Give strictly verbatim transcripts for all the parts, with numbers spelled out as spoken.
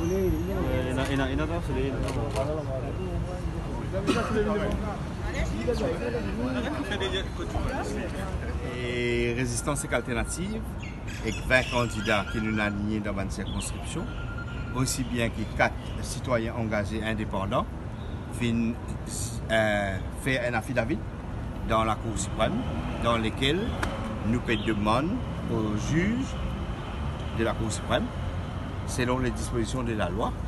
Et Résistance alternative, et vingt candidats qui nous ont alignés dans une circonscription, aussi bien que quatre citoyens engagés indépendants, fin, euh, faire un affidavit dans la Cour suprême, dans lequel nous demandons aux juges de la Cour suprême, selon les dispositions de la loi,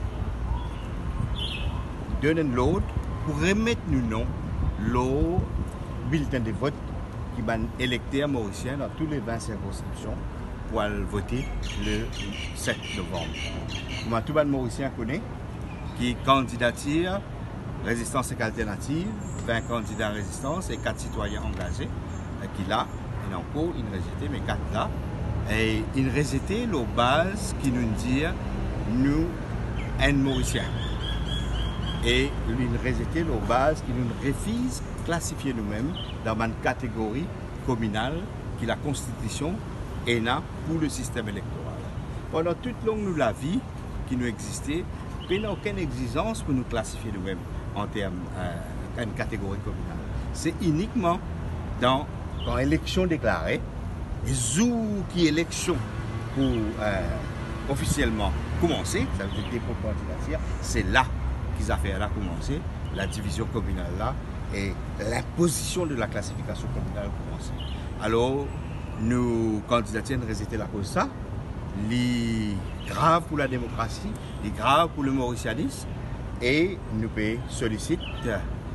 donner l'ordre pour remettre nous non le bulletin de vote qui va électeur mauricien dans toutes les vingt circonscriptions pour aller voter le sept novembre. Comme tout le monde mauricien connaît, qui candidature Résistance alternative, vingt candidats résistance et quatre citoyens engagés, qui là, il y en a encore une rejetée, mais quatre là. Et une rejetée, la base qui nous dit, nous, un mauricien. Et une rejetée, la base qui nous refuse de classifier nous-mêmes dans une catégorie communale qui la Constitution est là pour le système électoral. Pendant toute longue la vie qui nous existait, il n'y a aucune exigence pour nous classifier nous-mêmes en termes euh, d'une catégorie communale. C'est uniquement dans l'élection déclarée, et zou qui élection pour euh, officiellement commencer, ça veut dire dépôt de candidature, c'est là qu'ils affaires là commencé, la division communale là, et l'imposition de la classification communale commencé. Alors, nous candidatures résulter la cause ça, les grave pour la démocratie, les grave pour le mauricianisme, et nous sollicitons euh,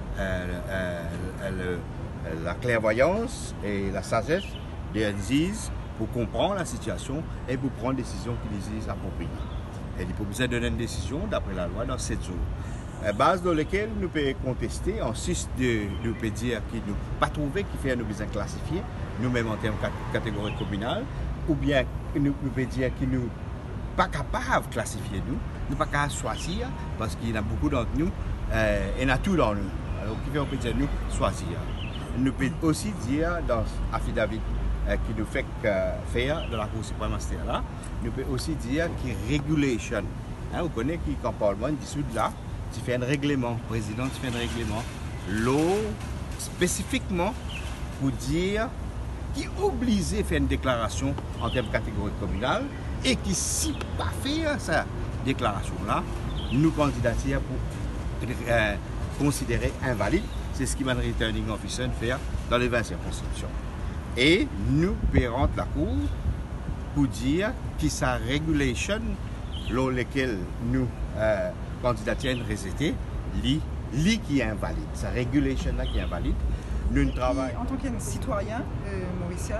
euh, euh, la clairvoyance et la sagesse des Aziz pour comprendre la situation et pour prendre une décision qui les est appropriée. Et il faut besoin de donner une décision d'après la loi dans sept jours. À base dans laquelle nous pouvons contester, en sus de nous peut dire qu'il nous pas trouvé qui fait nous besoin classifier, nous-mêmes en termes de catégorie communale, ou bien nous pouvons dire qu'il nous pas capable de classifier nous, nous pas capable de choisir, parce qu'il y a beaucoup d'entre nous, euh, il y a tout dans nous. Alors, qui fait on peut dire nous choisir. Nous pouvons aussi dire dans l'affidavit euh, qui nous fait euh, faire de la Cour suprême là, nous pouvons aussi dire qu'il y a régulation. Hein, vous connaissez qui quand le Parlement dissout là, tu fais un règlement, le président tu fais un règlement, l'eau spécifiquement pour dire qui est obligé de faire une déclaration en termes de catégorie communale et qui, si pas faire cette déclaration-là, nous candidature pour euh, considérer invalide. C'est ce qui va returning officer faire dans les vingt circonscriptions. Et nous payons la Cour pour dire que sa régulation, dans laquelle nous euh, candidatures rejetées, li, li qui est invalide. Sa régulation là qui est invalide. Nous travaillons. En tant que citoyen euh, mauricien,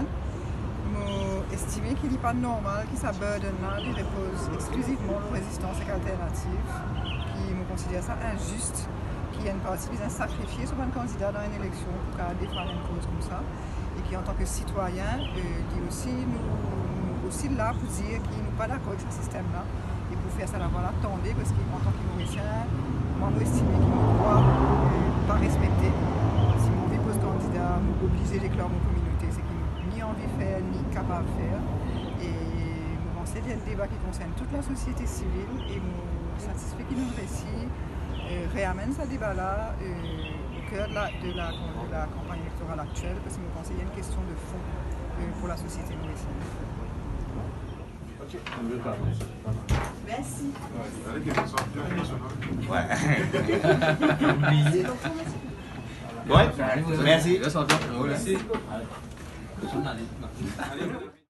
je estime qu'il n'est pas normal que sa burden là repose exclusivement sur la résistance alternative, qui me considère ça injuste, qu'il y a une partie qui est sacrifiée sur un candidat dans une élection pour défendre une cause comme ça, et qui en tant que citoyen, euh, dit aussi, nous, nous aussi là pour dire qu'il n'est pas d'accord avec ce système-là, et pour faire ça là, voilà, attendez, parce qu'en tant que mauricien, moi je estime qu'il ne doit euh, pas respecter. Si mon dépose candidat, m'obliger d'éclore mon communauté, c'est qu'il n'a ni envie de faire, ni capable de faire. Et je pense que c'est un débat qui concerne toute la société civile, et je suis satisfait qu'il nous récit. Euh, réamène ce débat-là euh, au cœur de la, de, la, de la campagne électorale actuelle, parce que je pense qu'il y a une question de fond euh, pour la société mauricienne. Merci. Ouais. Ouais, merci. Merci.